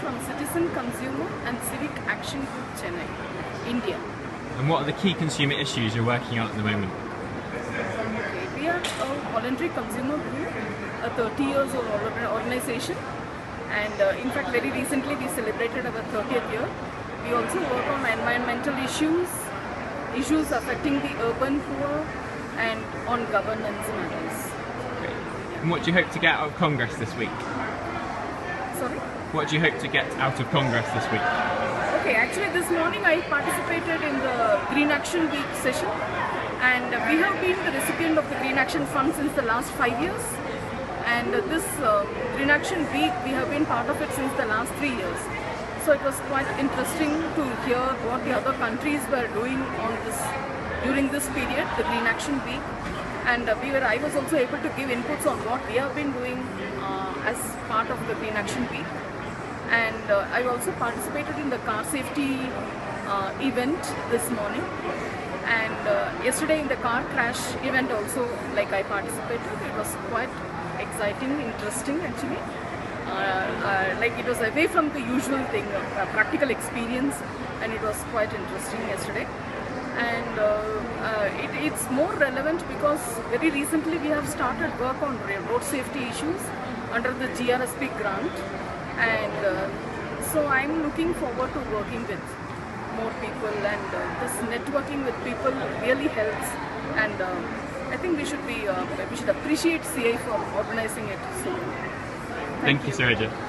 from Citizen, Consumer and Civic Action Group, Chennai, India. And what are the key consumer issues you're working on at the moment? Okay, we are a voluntary consumer group, a 30 years old organization, and in fact very recently we celebrated our 30th year. We also work on environmental issues affecting the urban poor, and on governance matters. Great. And what do you hope to get out of Congress this week? Sorry? What do you hope to get out of Congress this week? Okay, actually this morning I participated in the Green Action Week session, and we have been the recipient of the Green Action Fund since the last 5 years, and this Green Action Week we have been part of it since the last 3 years. So it was quite interesting to hear what the other countries were doing on this during this period, the Green Action Week, and I was also able to give inputs on what we have been doing as part of the Green Action Week. And I also participated in the car safety event this morning, and yesterday in the car crash event also, like, I participated. It was quite exciting, interesting actually. Like, it was away from the usual thing, practical experience, and it was quite interesting yesterday. And it's more relevant because very recently we have started work on road safety issues under the GRSP grant, and so I'm looking forward to working with more people, and this networking with people really helps, and I think we should appreciate CI for organizing it. So Thank you, Sureja.